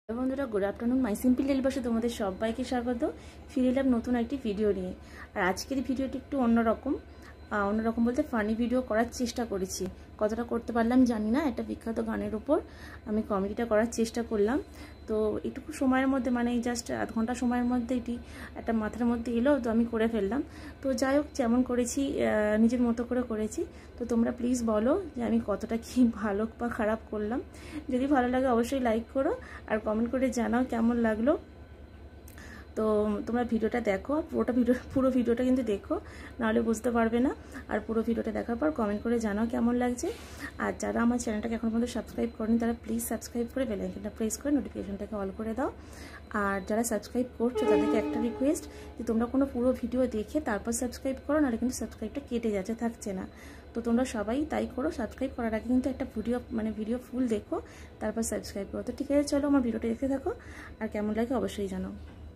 বন্ধুরা, good afternoon. My simple daily বসে তোমাদের সবাইকে স্বাগত। ফিরে এলাম নতুন একটি ভিডিও নিয়ে। আর আজকের ভিডিওটি একটু অন্যরকম বলতে ফানি ভিডিও করার চেষ্টা করেছি। কতটা করতে পারলাম জানি না। একটা বিখ্যাত গানের উপর আমি কমেডিটা করার চেষ্টা করলাম। তো এটুকু সময়ের মধ্যে, মানে জাস্ট আধ ঘন্টা সময়ের মধ্যে এটি একটা মাথার মধ্যে এলো, তো আমি করে ফেললাম। তো যাই হোক, যেমন করেছি নিজের মতো করে করেছি। তো তোমরা প্লিজ বলো যে আমি কতটা কি ভালো বা খারাপ করলাম। যদি ভালো লাগে অবশ্যই লাইক করো আর কমেন্ট করে জানাও কেমন লাগলো। তো তোমরা ভিডিওটা দেখো, পুরো ভিডিওটা কিন্তু দেখো, নাহলে বুঝতে পারবে না। আর পুরো ভিডিওটা দেখার পর কমেন্ট করে জানাও কেমন লাগছে। আর যারা আমার চ্যানেলটাকে এখন পর্যন্ত সাবস্ক্রাইব করেনি তারা প্লিজ সাবস্ক্রাইব করে বেল আইকনটা প্রেস করে নোটিফিকেশনটাকে অল করে দাও। আর যারা সাবস্ক্রাইব করছো তাদেরকে একটা রিকোয়েস্ট যে তোমরা কোনো পুরো ভিডিও দেখে তারপর সাবস্ক্রাইব করো, নাহলে কিন্তু সাবস্ক্রাইবটা কেটে যাচ্ছে, থাকছে না। তো তোমরা সবাই তাই করো। সাবস্ক্রাইব করার আগে কিন্তু একটা ভিডিও ফুল দেখো, তারপর সাবস্ক্রাইব করো। তো ঠিক আছে, চলো আমার ভিডিওটা দেখতে থাকো আর কেমন লাগে অবশ্যই জানাও।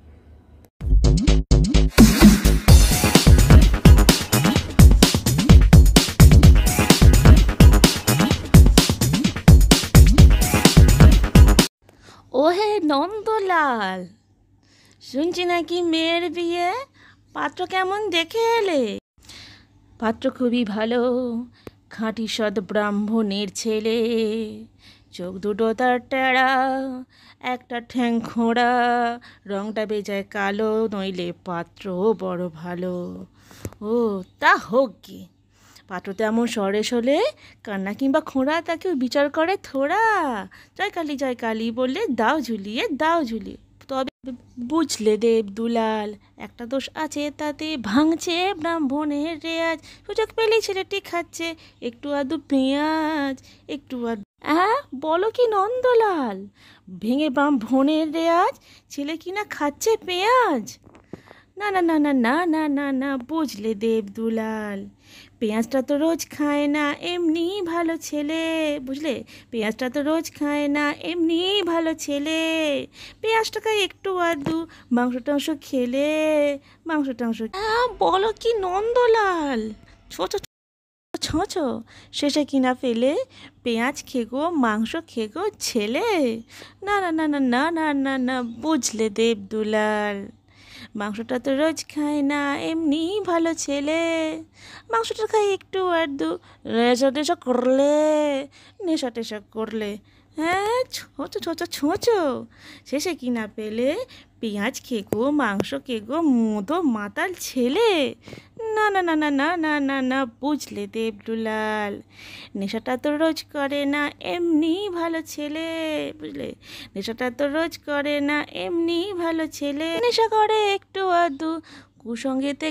ওহে নন্দলাল, শুনছি নাকি মেয়ের বিয়ে, পাত্র কেমন দেখে এলে? পাত্র খুবই ভালো, খাঁটি সৎ ব্রাহ্মণের ছেলে। চোখ দুটো তার টেরা, একটা ঠ্যাং খোঁড়া, রংটা বেজায় কালো, নইলে পাত্র বড় ভালো। ও তা হোক কি, পাত্র তেমন সরেস হলে কান্না কিংবা খোঁড়া তাকেও বিচার করে থোড়া। জয় কালী বললে দাও ঝুলিয়ে দাও ঝুলিয়ে। তবে বুঝলে দেবদুলাল, একটা দোষ আছে তাতে, ভাঙছে ব্রাহ্মণের রেয়াজ। সুযোগ পেলেই ছেলেটি খাচ্ছে একটু আধটু পেঁয়াজ, একটু আধটু। বলো কি নন্দলাল, ভেঙে ব্রাহ্মণের রেয়াজ, ছেলে কিনা খাচ্ছে পেঁয়াজ? না না না না না না না না, বুঝলে দেবদুলাল, পেঁয়াজটা তো রোজ খায় না এমনি ভালো ছেলে। বুঝলে, পেঁয়াজটা তো রোজ খায় না এমনি ভালো ছেলে। পেঁয়াজটাকে একটু আধটু মাংস টাংস খেলে, মাংস টাংস। বলো কি নন্দলাল, ছোট ছোঁচ শেষে কিনা ফেলে পেঁয়াজ খেগো মাংস খেগো ছেলে? না না না না না না না না, বুঝলে দেবদুলাল, মাংসটা তো রোজ খায় না এমনি ভালো ছেলে। মাংসটা খাই একটু আধটু নেশা করলে, নেশা টেশা করলে। ছোঁচো শেষে কিনা পেলে পেঁয়াজ খেগো মাংস খেগো মদো মাতাল ছেলে? না না না না না না না না, বুঝলে দেবদুলাল, নেশাটা তো রোজ করে না এমনি ভালো ছেলে। বুঝলে, নেশাটা তো রোজ করে না এমনি ভালো ছেলে। নেশা করে একটু আধটু কুসঙ্গেতে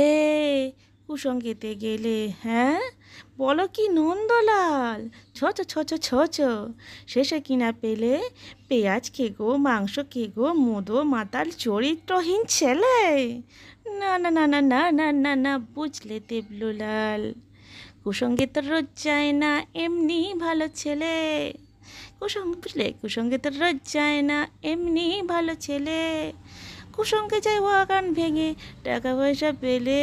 গেলে। বলো কি নন্দলাল, ছোচ শেষে কিনা পেলে পেঁয়াজ খেগো মাংস খেগো মদো মাতাল চরিত্রহীন ছেলে? না না না না না না না না, বুঝলে দেবদুলাল, কুসঙ্গে তো রোজ যায় না এমনি ভালো ছেলে। কুসঙ্গে তো রোজ যায় না এমনি ভালো ছেলে। কুসঙ্গে যায় বাগান ভেঙে টাকা পয়সা পেলে।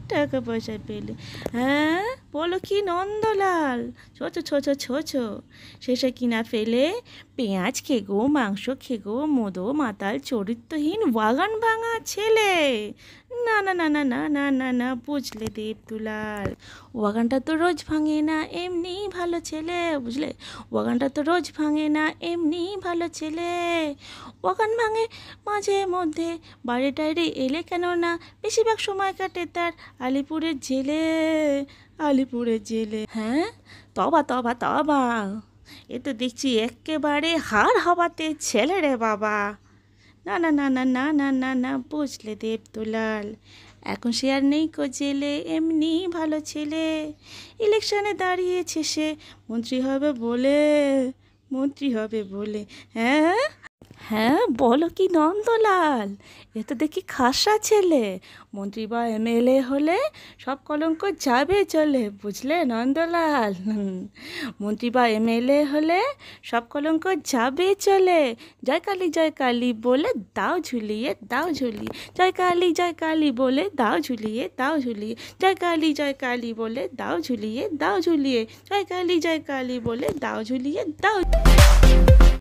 বলো কি নন্দলাল, ছোচ শেষে কিনা ফেলে পেঁয়াজ খেগো মাংস খেগো মদো মাতাল চরিত্রহীন বাগান ভাঙা ছেলে? না না না না না না না না, বুঝলে দেবদুলাল, বাগানটা তো রোজ ভাঙে না এমনি ভালো ছেলে। বুঝলে, বাগানটা তো রোজ ভাঙে না এমনি ভালো ছেলে। বাগান ভাঙে মাঝে মধ্যে, বাইরে টাইরে এলে কেন না, বেশিরভাগ সময় কাটে তার আলিপুরের জেলে। তবা তবা তবা, এ তো দেখছি একেবারে হাড় হবাতে ছেলে রে বাবা। না না না না না না না না, বুঝলে দেবদুলাল, এখন সে আর নেই কো জেলে এমনি ভালো ছেলে। ইলেকশনে দাঁড়িয়েছে সে মন্ত্রী হবে বলে। বলো কি নন্দলাল, এ তো দেখি খাসা ছেলে, মন্ত্রী বা এমএলএ হলে সব কলঙ্ক যাবে চলে। বুঝলে নন্দলাল, মন্ত্রী বা এমএলএ হলে সব কলঙ্ক যাবে চলে। জয় কালী বলে দাও ঝুলিয়ে জয় কালী বলে দাও ঝুলিয়ে জয় কালী বলে দাও ঝুলিয়ে জয় কালী বলে দাও ঝুলিয়ে দাও।